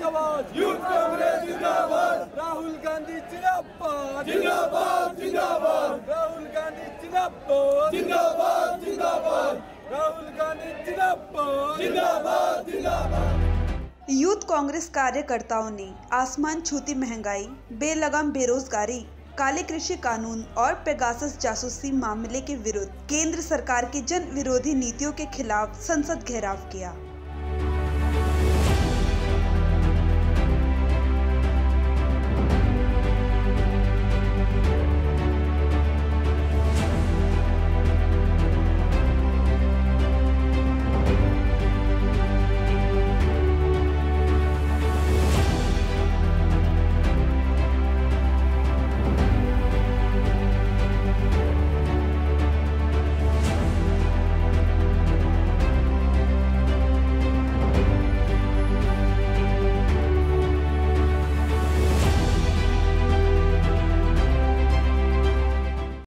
आवाज, यूथ कांग्रेस जिंदाबाद, राहुल गांधी जिंदाबाद जिंदाबाद जिंदाबाद, राहुल गांधी जिंदाबाद जिंदाबाद जिंदाबाद, राहुल गांधी जिंदाबाद जिंदाबाद जिंदाबाद। यूथ कांग्रेस कार्यकर्ताओं ने आसमान छूती महंगाई, बेलगाम बेरोजगारी, काले कृषि कानून और पेगासस जासूसी मामले के विरुद्ध केंद्र सरकार की जन विरोधी नीतियों के खिलाफ संसद घेराव किया।